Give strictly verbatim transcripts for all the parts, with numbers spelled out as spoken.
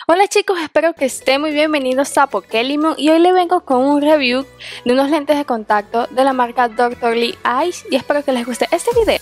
Hola chicos, espero que estén muy bienvenidos a Pokélimon y hoy les vengo con un review de unos lentes de contacto de la marca Doctor Lee Eyes y espero que les guste este video.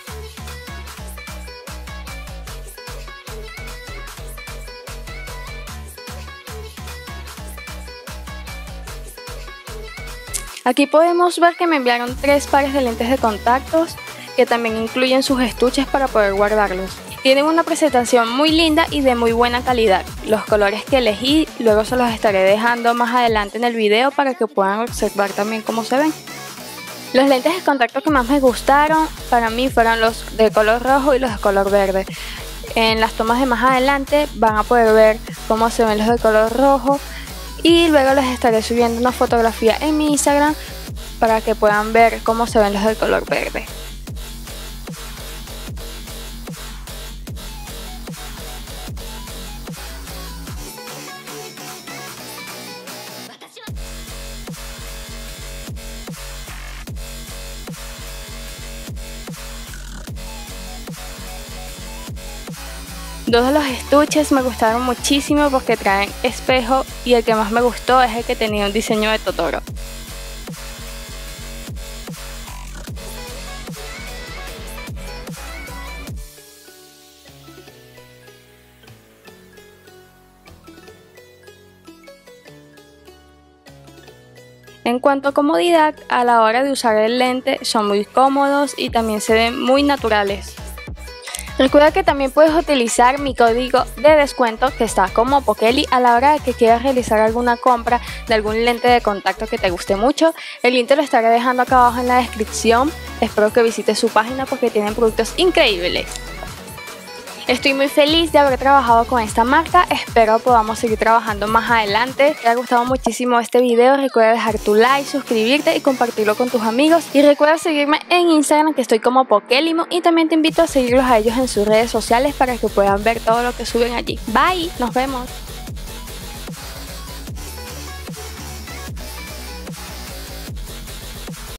Aquí podemos ver que me enviaron tres pares de lentes de contactos que también incluyen sus estuches para poder guardarlos. Tienen una presentación muy linda y de muy buena calidad. Los colores que elegí luego se los estaré dejando más adelante en el video para que puedan observar también cómo se ven. Los lentes de contacto que más me gustaron para mí fueron los de color rojo y los de color verde. En las tomas de más adelante van a poder ver cómo se ven los de color rojo y luego les estaré subiendo una fotografía en mi Instagram para que puedan ver cómo se ven los de color verde. Dos de los estuches me gustaron muchísimo porque traen espejo y el que más me gustó es el que tenía un diseño de Totoro. En cuanto a comodidad, a la hora de usar el lente son muy cómodos y también se ven muy naturales. Recuerda que también puedes utilizar mi código de descuento que está como Pokeli a la hora de que quieras realizar alguna compra de algún lente de contacto que te guste mucho. El link te lo estaré dejando acá abajo en la descripción. Espero que visites su página porque tienen productos increíbles. Estoy muy feliz de haber trabajado con esta marca, espero podamos seguir trabajando más adelante. Si te ha gustado muchísimo este video, recuerda dejar tu like, suscribirte y compartirlo con tus amigos. Y recuerda seguirme en Instagram que estoy como Pokélimon y también te invito a seguirlos a ellos en sus redes sociales para que puedan ver todo lo que suben allí. Bye, nos vemos.